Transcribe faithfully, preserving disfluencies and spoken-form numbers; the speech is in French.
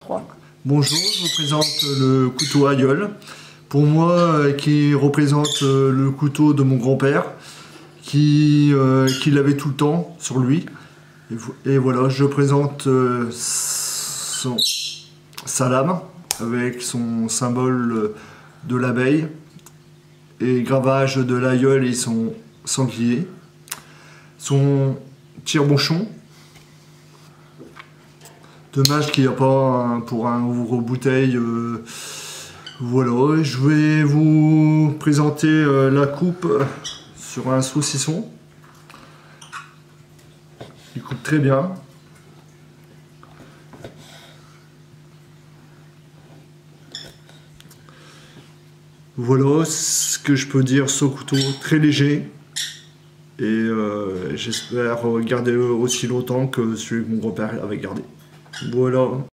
trois. Bonjour, je vous présente le couteau Aïeul. Pour moi, qui représente le couteau de mon grand-père, qui, euh, qui l'avait tout le temps sur lui. Et, et voilà, je présente euh, son, sa lame avec son symbole de l'abeille et gravage de l'aïeul et son sanglier. Son tire-bouchon. Dommage qu'il n'y a pas un, pour un ouvre-bouteille. Euh, voilà, je vais vous présenter euh, la coupe sur un saucisson. Il coupe très bien. Voilà ce que je peux dire sur ce couteau, très léger. Et euh, j'espère garder aussi longtemps que celui que mon grand-père avait gardé. Voilà.